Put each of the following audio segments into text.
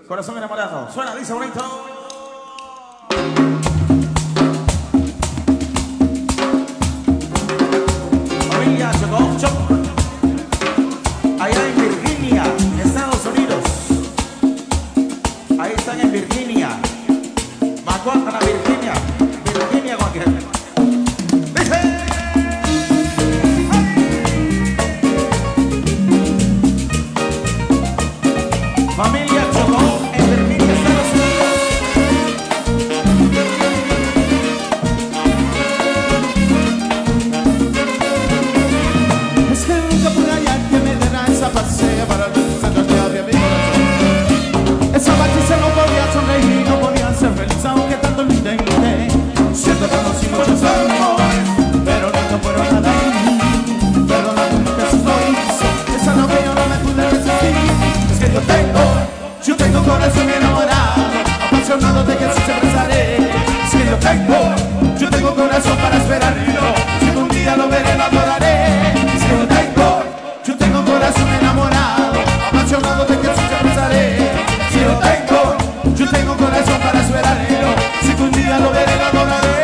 Corazón enamorado. Suena, dice bonito. Familia Chocó Choc. Allá en Virginia, Estados Unidos. Ahí están en Virginia. Macuántana, Virginia. Virginia, cualquier. ¡Dice! Familia Chocó en Virginia, Estados Unidos. Es que nunca pude hallar que me diera esa pasea para representar que había mi corazón. Esa batiza no podía sonreír, no podía ser feliz aunque tanto lo intenté. Siento que conocí muchos amores, pero nunca fueron nada en mí. Perdóname lo que eso no hizo, esa no que yo no me pude resistir. Es que yo tengo corazón enamorado, apasionado de que así siempre estaré. Es que yo tengo corazón para esperarlo. Si un día lo veré, lo adoraré. Es que yo tengo corazón enamorado, apasionado de que así siempre estaré. Si yo tengo corazón para esperarlo. Si un día lo veré, lo adoraré.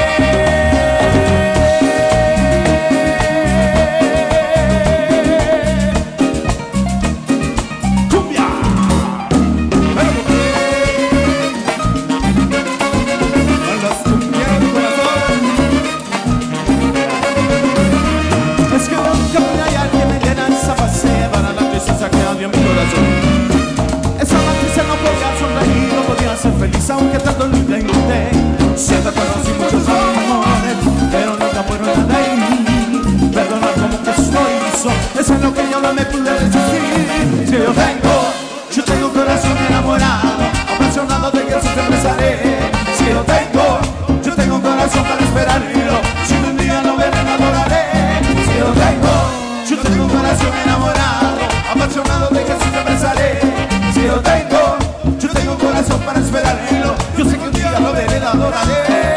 Feliz aunque tanto lo intenté. Siempre conocí muchos amores, pero nunca fueron nada en mí. Perdonar como que eso hizo, eso es lo que yo no me pude resistir. Si yo tengo corazón enamorado, apasionado de que siempre estaré. Si yo tengo corazón para esperarlo. Si un día lo veré, lo adoraré. Si yo tengo corazón enamorado, apasionado de que siempre estaré. Si yo tengo corazón para esperarlo. Yo sé que un día lo veré, lo adoraré.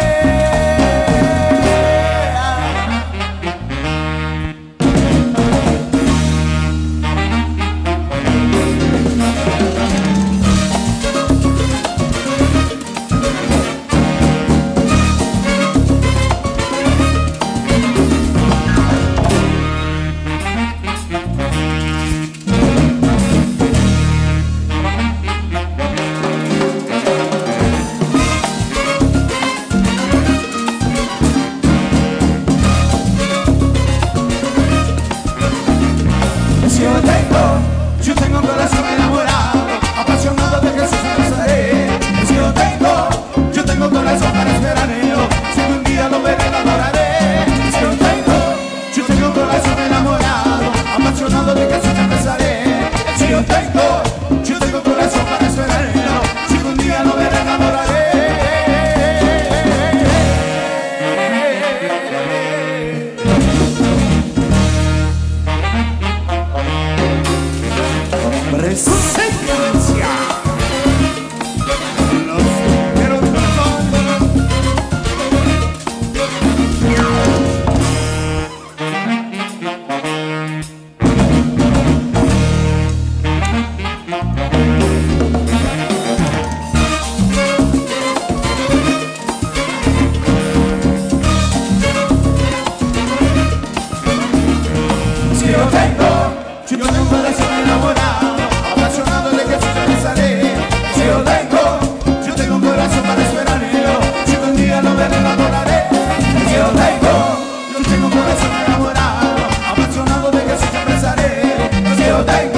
Yo tengo corazón enamorado, apasionado de que eso siempre estaré. Yo tengo corazón para esperarlo. Si un día lo veré, lo adoraré. Yo tengo corazón enamorado, apasionado de que eso siempre estaré. Yo tengo corazón para esperarlo. Si un día lo veré, lo adoraré. Presencia. Los quiero corazón. Si yo tengo un corazón enamorado, apasionado de que siempre estaré. Si yo tengo un corazón para esperarlo. Si un día lo veré, lo adoraré. Si yo tengo un corazón enamorado, apasionado de que siempre estaré. Si yo tengo